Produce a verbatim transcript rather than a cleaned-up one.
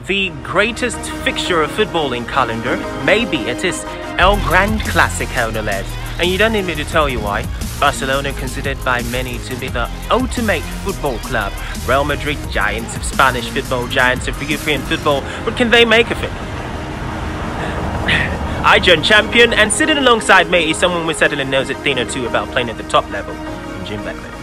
the greatest fixture of footballing calendar? Maybe it is El Gran Classico, no less. And you don't need me to tell you why. Barcelona, considered by many to be the ultimate football club. Real Madrid, giants of Spanish football, giants of European football. What can they make of it? I, Jon Champion, and sitting alongside me is someone who certainly knows a thing or two about playing at the top level, Jim Beckley.